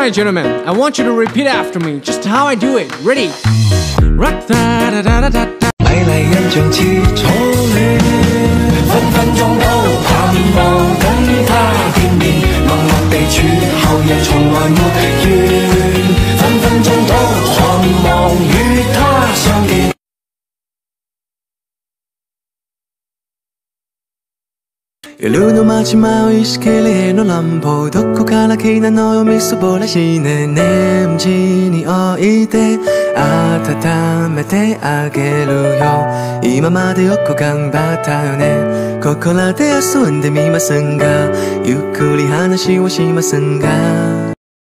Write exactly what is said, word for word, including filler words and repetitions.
Alright, gentlemen, I want you to repeat after me, just how I do it. Ready? 美麗印象似初戀，分分鐘都盼望等他見面，默默地處後日從來沒緣，分分鐘都盼望與他相見。夜の街迷いしけれの乱歩どこから来なのよみそぼらしねねんちに置いて温めてあげるよ今までよく頑張ったよねここらで遊んでみませんがゆっくり話をしませんが